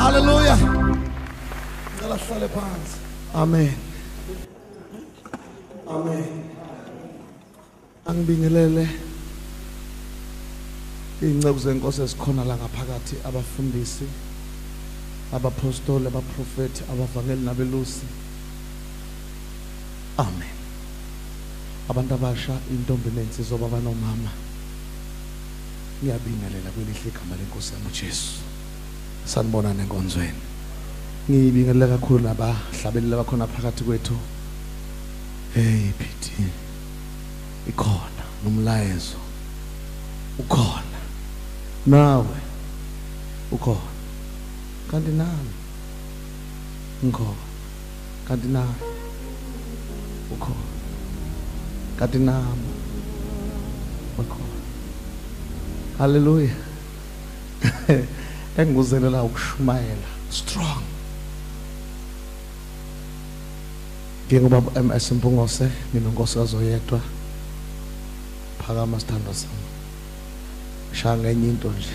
Hallelujah. Ngicela sihlale phansi. Amen. Amen. Angibingelele ingceku zenkosi esikhona la ngaphakathi, abafundisi, abapostoli, abaprofeti, abavangeli nabelusi. Amen. Abantu abasha, intombi nensizwa, baba nomama, ngiyabingelela kwelihle igama lenkosi yami uJesu. Sanibona nenkonzweni. Ngiyibingelela kakhulu nabahlabeleli abakhona phakathi kwethu. Hey Pete, ikhona nomlayezo ukhona, nawe ukhona, kanti nami ngikhona, kanti nawe ukhona, kanti nami ukhona. Hallelujah. Engikuzelela ukushumayela strong. Njengoba MS Mpungose nginonkosi oyedwa, phakama sithando sami, shaya enye into nje.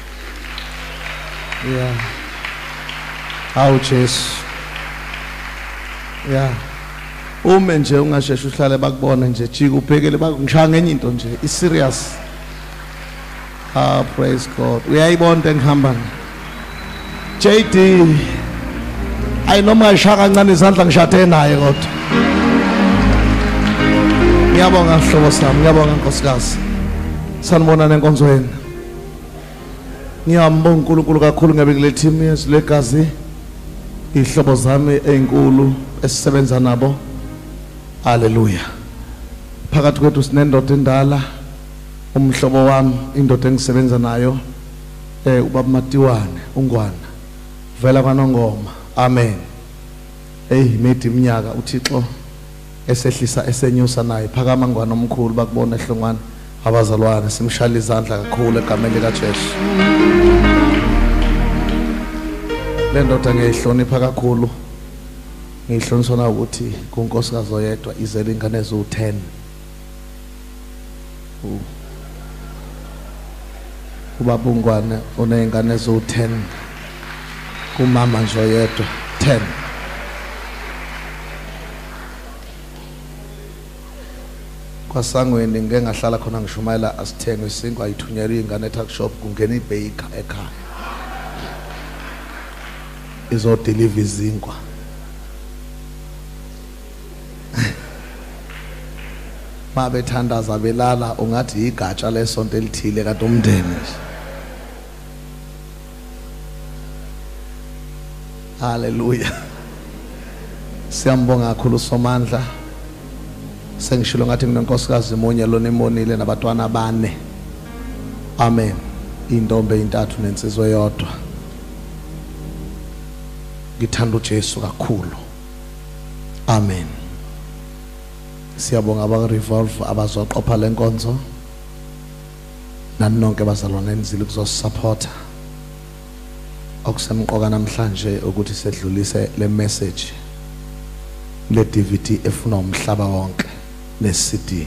Yeah. Awu Jesu. Yeah. Uma nje ungasheshe uhlale bakubona nje jika ubhekele ngishaya enye into nje, is serious. Ah, praise God. Uyayibona into engihamba. JD I noma ngishaya kancane izandla ngishade naye kodwa. Ngiyabonga mhlobo sami, ngiyabonga nkosikazi. Sanibona nenkonzweni. Ngiyambonga uNkulunkulu kakhulu ngabekele team yezilegazi, ihlobo zami ezinkulu esisebenza nabo. Hallelujah. Phakathi kwethu sinendoda endala, umhlobo wami, indoda engisebenza nayo, ubaba Matiwane, uNgwana. Vela kwaNongoma. Amen. Hey, methi iminyaka uThixo esehlisa esenyusa naye. Phakama Ngwana omkhulu bakubona ehlongwane abazalwane, simshaya izandla kakhulu egameni likaJesu. Le ndoda ngiyihlonipha kakhulu. Ngihloniswa na ukuthi kunkosikazi oyedwa izele ingane ezu10. Ubaba uNgwana uneyingane ezu10. Kumama nje oyedwa 10. Kwasangweni ngeke ngahlala khona ngishumayela asithenge isinkwa ayithunyelwe ingane etuck shop, kungena ibaker ekhaya izo deliver izinkwa. Mabethandaza belala ungathi igatsha lesonto elithile kanti umndeni. Hallelujah. Siyambonga kakhulu Somandla. Sengishilo ngathi nginonkosikazi munye lona emonile nabatwana 4. Amen. Intombi ezintathu nensizwe eyodwa. Ngithanda uJesu kakhulu. Amen. Siyabonga aba-Revolve abazoqopha lenkonzo. Nani nonke bazalwane enzile ukuzosupporta. Okusemqoka namhlanje ukuthi sedlulise le message, le DVD efuna umhlaba wonke, ne CD.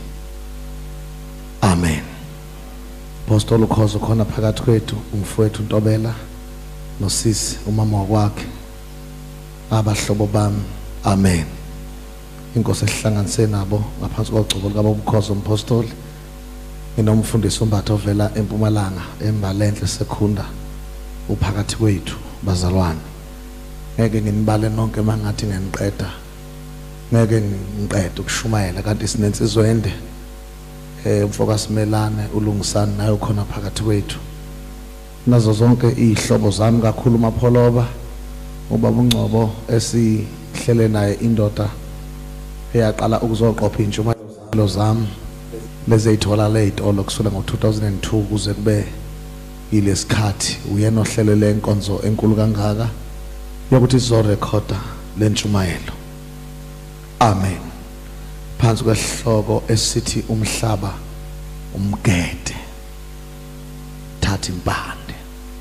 Amen. Apostoli Khoza khona phakathi kwethu, umfowethu Ntobela nosisi umama wakwakhe, abahlobo bami. Amen. Inkosi ehlanganise nabo ngaphansi kogcobo lika Bobukhoza umpostoli. Nginomfundisi uMbatha ovela eMpumalanga eMbalenhle Sekunda uphakathi kwethu bazalwane. Ngeke nginibale nonke mangathi ngeniqeda. Ngeke ngiqede ukushumayela kanti sinensizwe ende. Umfoka Simelane ulungisana nayo khona phakathi kwethu. Nazo zonke izihlobo zami kakhulu uMapholoba, ubaba uNgcobo esihlele naye indoda eyaqala ukuzoqopha intshumayelo zami lezeyithola lezitolo kusula ngo2002 kuze kube ilesikhathi uyena ohlelo lenkonzo enkulu kangaka yokuthi sizorekhoda lentshumayelo. Amen. Phansi kwesihloko esithi umhlaba umgede thatha impande.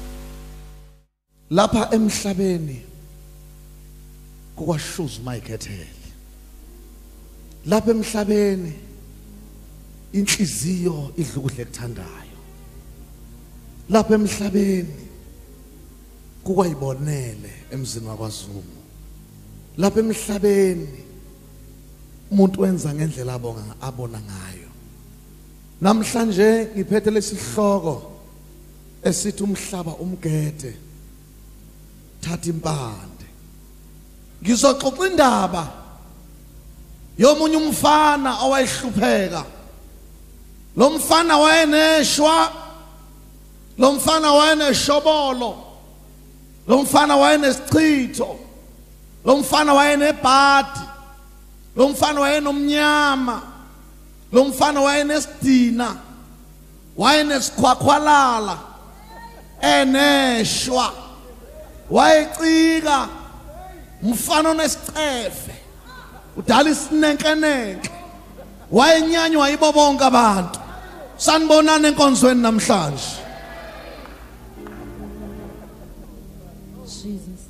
Lapha emhlabeni kukwashuza uMayikhethele. Lapha emhlabeni inhliziyo idla ukudla ekuthandayo. Lapha emhlabeni kukwayibonele emzini wakwaZulu lapha emhlabeni umuntu wenza ngendlela abona ngayo. Namhlanje ngiphethe lesihloko esithi umhlaba umgede thatha impande. Ngizoxoxa indaba yomunye umfana owayehlupheka. Lo mfana wayeneshwa, lo mfana wayeneshobolo, lo mfana wayenesichitho, lo mfana wayenebhadi, lo mfana wayenomnyama, lo mfana wayenesidina, wayenesikhwakhwalala, eneshwa, wayecika, umfana onesicefe, udala isinenkenenke, wayenyanywa yibo bonke abantu. Sanibonana enkonzweni namhlanje. Jesus.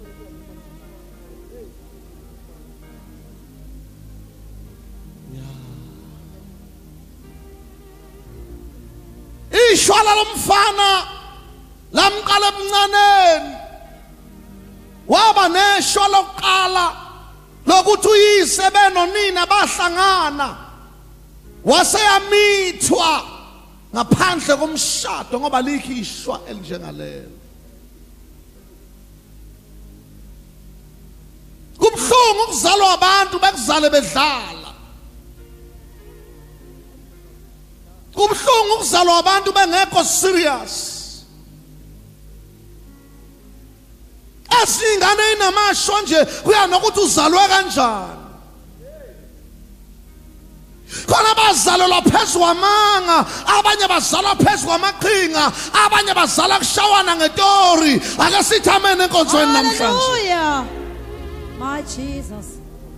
Ishwala lomfana lamqala emncaneni, waba neshwa lokuqala lokuthi uyise benonina bahlangana, waseyamithwa ngaphandle komshado ngoba likho ishwa elinjengalelo. Kubhlungu ukuzalwa abantu bekuzale bedlala. Kubhlungu ukuzalwa abantu bengekho serious. Asingane inamashwa nje kuya nokuthi uzalwe kanjani. Khona bazalelwa phezu kwamanga, abanye bazalwa phezu kwamaqhinga, abanye bazala kushawana ngetori. Ake sithi amen enkonzweni namhlanje. Hallelujah. My Jesus.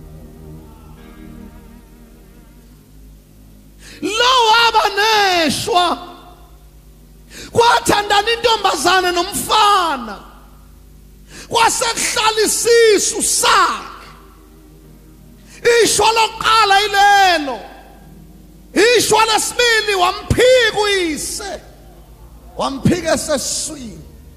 Lo abaneshwa kwathandana intombazane nomfana, kwasekuhlala isisu sakhe. Ishwa lokuqala ilelo, ishwa lesibili wamphika uyise, wamphika eseswini.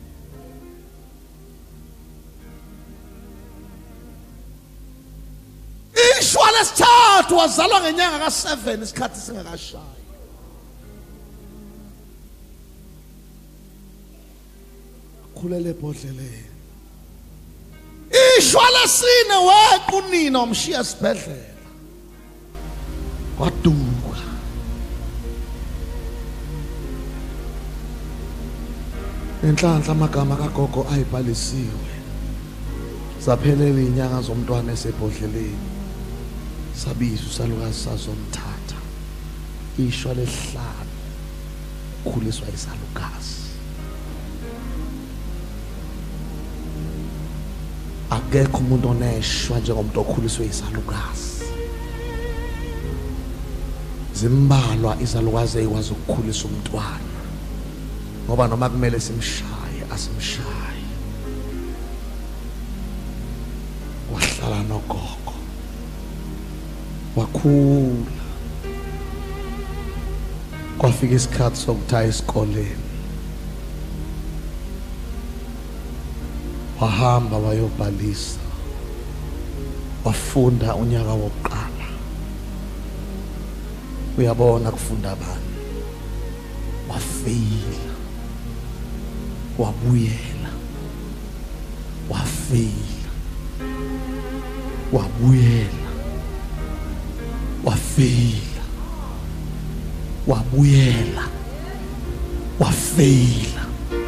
Ishwa lesithathu wazalwa ngenyanga ka7 isikhathi singakashayi. Khulele ebhodleleni. Ishwa lesine weqa unina wamshiya esibhedlela, waduka. Enhlanhla amagama kagogo ayibhalisiwe, zaphelela inyanga zomntwana esebhodleleni, sabiza usalukazi sazomthatha. Ishwa lesihlanu khuliswa isalukazi. Akekho umuntu oneshwa njengomuntu okhuliswe isalukazi. Zimbalwa izalukazi ezikwazi ukukhulisa umntwana, ngoba noma kumele simshaye asimshaye. Wahlala nogogo, wakhula, kwafika isikhathi sokuthi esikoleni. Wahamba wayobhalisa, wafunda unyaka wokuqala. Uyabona kufunda abantu, wafeyila, wabuyela, wafeyila, wabuyela, wafeyila, wabuyela, wafeyila,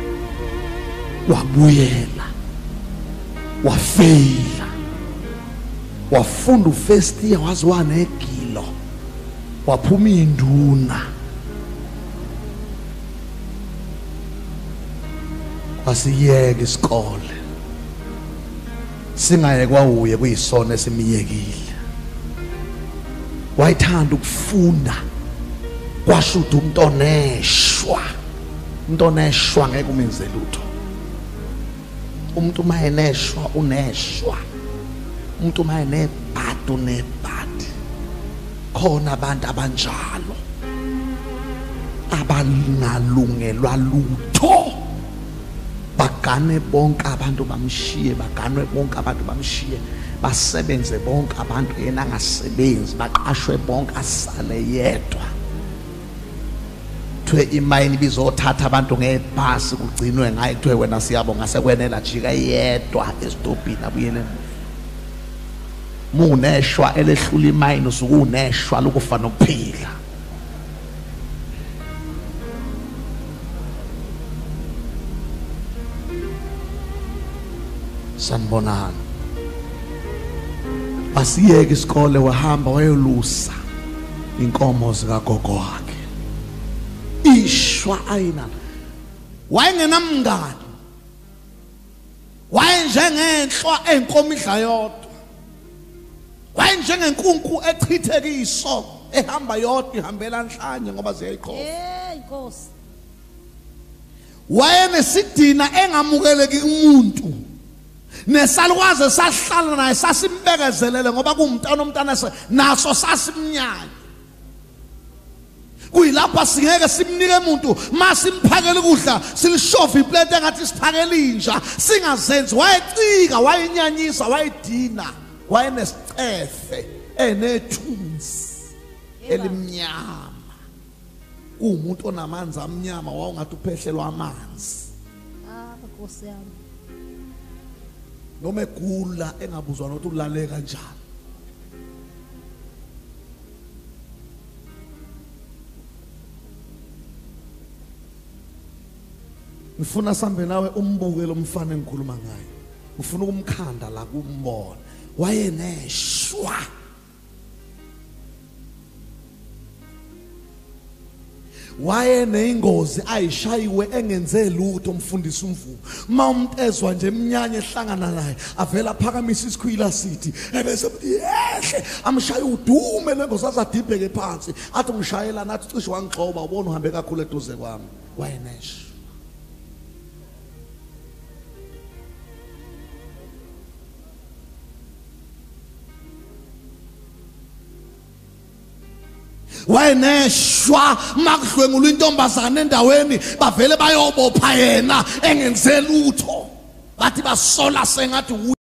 wabuyela, wafeyila. Wafunda ufirst year waze wanegilo, waphuma induna. Wasiyeka isikole, singayekwa uye kuyisona esimiyekile. Wayithanda ukufunda, kwashuda umuntu oneshwa. Umuntu oneshwa ngeke umenze lutho. Umuntu mayeneshwa uneshwa, umuntu mayenebhadi unebhadi. Khona abantu abanjalo abangalungelwa lutho, bagane bonke abantu bamshiye, baganwe bonke abantu bamshiye, basebenze bonke abantu yena angasebenzi, baqashwe bonke asale yedwa. Kuthiwe imayini bizothatha abantu ngebhasi kugcinwe ngaye, kuthiwe wena siyabonga sekwenela jika yedwa esitobhini abuyele emuva. Muneshwa elehlula imayini usuke uneshwa lokufa nokuphila. Sanibonana. Basiyeke isikole wahamba wayolusa inkomo zikagogo wakhe. Ishwa ayina. Wayengenamngani. Wayenjengenhlwa enkomo idla yodwa. Wayenjengenkunku echithekiswa ehamba yodwa ihambela nhlanye ngoba ziyayikhofa. Nkosi. Wayenesidina engamukeleki umuntu. Nesalukwaze sahlala naye sasimbekezelele ngoba kuumntana naso sasimnyanya. Kuyilapha singeke simnike umuntu masimphakela ukudla silishova iplate engathi siphakela inja singazenzi. Wayecika, wayenyanyisa, wayedina, wayenesicefe enethunzi elimnyama. Umuntu onamanzi amnyama wawungathi uphehlelwa amanzi. Nkosi yami. Noma egula engabuzwa nokuthi ulale kanjani. Ngifuna sambe nawe umbuke lo mfana engikhuluma ngaye. Ngifuna ukumkhanda la kumbona. Wayeneshwa. Wayeneyingozi ayishayiwe engenze lutho umfundisi umvumo. Ma umuntu ezwa nje emnyanya ehlangana naye avela phakamisa isikhwila sithi ebese yehle amshaye udume lengozi azadibheke phansi athi ngishayela nathi cishe wangixoba ubona uhambe kakhulu eduze kwami. Wayenesha. Wayeneshwa makudlwengulwa intombazana endaweni bavele bayobopha yena engenze lutho bathi basola sengathi